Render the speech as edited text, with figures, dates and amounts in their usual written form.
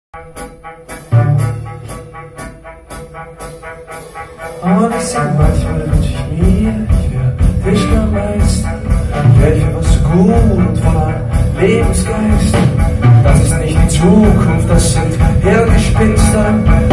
Und ich sag, manchmal wünsch ich mir, ich wär Tischlermeister, ich wär für was gut war, Lebensgeist. Das ist nicht die Zukunft, das sind Hirngespinster.